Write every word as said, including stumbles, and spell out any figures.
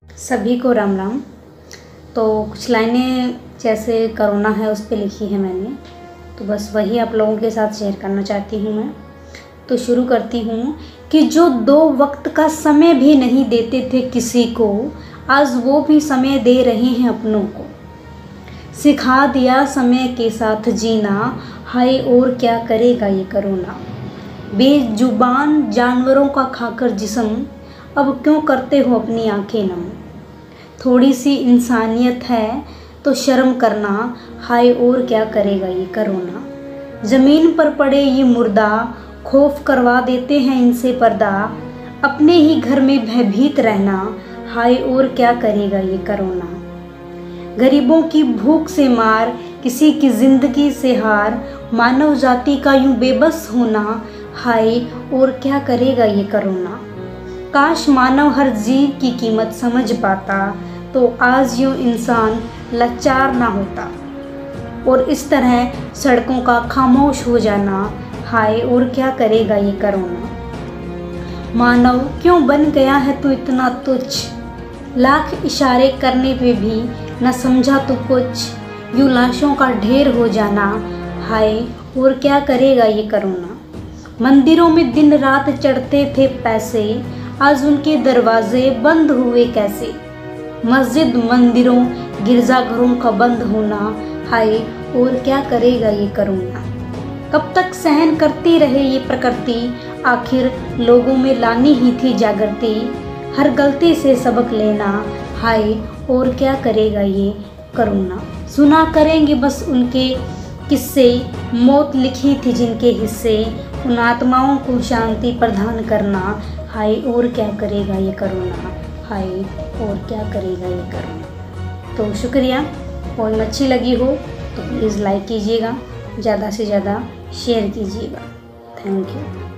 सभी को राम राम। तो कुछ लाइनें जैसे कोरोना है उस पे लिखी है मैंने, तो बस वही आप लोगों के साथ शेयर करना चाहती हूँ मैं। तो शुरू करती हूँ कि जो दो वक्त का समय भी नहीं देते थे किसी को, आज वो भी समय दे रहे हैं अपनों को। सिखा दिया समय के साथ जीना, हाय और क्या करेगा ये कोरोना। बेजुबान जानवरों का खाकर जिस्म, अब क्यों करते हो अपनी आंखें नम। थोड़ी सी इंसानियत है तो शर्म करना, हाय और क्या करेगा ये कोरोना। ज़मीन पर पड़े ये मुर्दा, खौफ करवा देते हैं इनसे पर्दा। अपने ही घर में भयभीत रहना, हाय और क्या करेगा ये कोरोना। गरीबों की भूख से मार, किसी की ज़िंदगी से हार, मानव जाति का यूं बेबस होना, हाय और क्या करेगा ये कोरोना। काश मानव हर जीव की कीमत समझ पाता, तो आज यूं इंसान लाचार ना होता। और इस तरह सड़कों का खामोश हो जाना, हाय और क्या करेगा ये कोरोना। मानव क्यों बन गया है तू इतना तुच्छ, लाख इशारे करने पे भी न समझा तू कुछ। यूं लाशों का ढेर हो जाना, हाय और क्या करेगा ये कोरोना। मंदिरों में दिन रात चढ़ते थे पैसे, आज उनके दरवाजे बंद हुए कैसे। मस्जिद मंदिरों गिरजाघरों का बंद होना, हाय और क्या करेगा ये कोरोना। कब तक सहन करती रहे ये प्रकृति, आखिर लोगों में लानी ही थी जागृति। हर गलती से सबक लेना, हाय और क्या करेगा ये कोरोना। सुना करेंगे बस उनके किस्से, मौत लिखी थी जिनके हिस्से। उन आत्माओं को शांति प्रदान करना, हाय और क्या करेगा ये कोरोना। हाय और क्या करेगा ये कोरोना। तो शुक्रिया। पोएम अच्छी लगी हो तो प्लीज़ लाइक कीजिएगा, ज़्यादा से ज़्यादा शेयर कीजिएगा। Thank you.